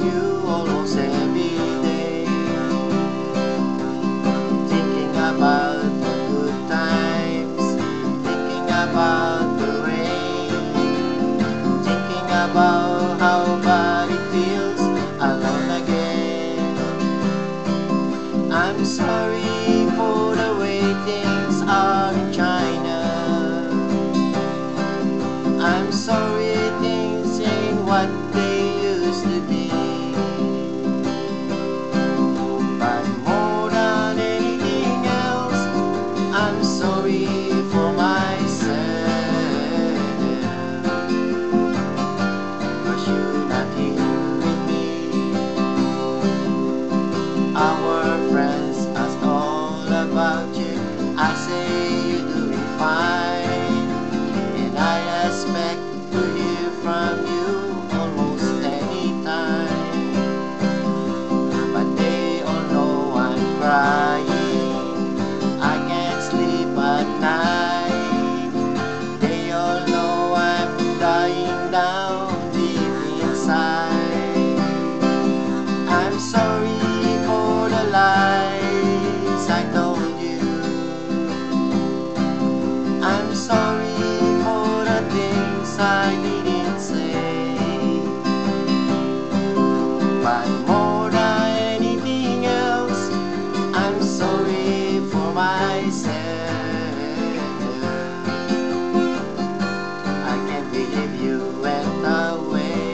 you almost every day, thinking about the good times, thinking about the rain, thinking about how bad it feels alone again. I'm sorry for the way things are in China. I'm sorry things ain't what they used to be. But more than anything else, I'm sorry for myself. 'Cause you're not here with me. Our friends ask all about you. I say you're doing fine, and I expect to hear from you almost any time. But they all know I'm crying, I can't sleep at night. They all know I'm dying down deep inside. I'm sorry for the lies I told you. I'm sorry for the things I didn't say. But more than anything else, I'm sorry for myself. I can't believe you went away.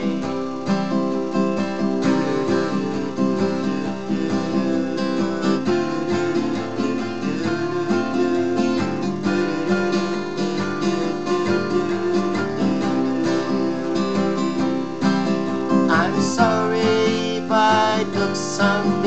I'm sorry if I took some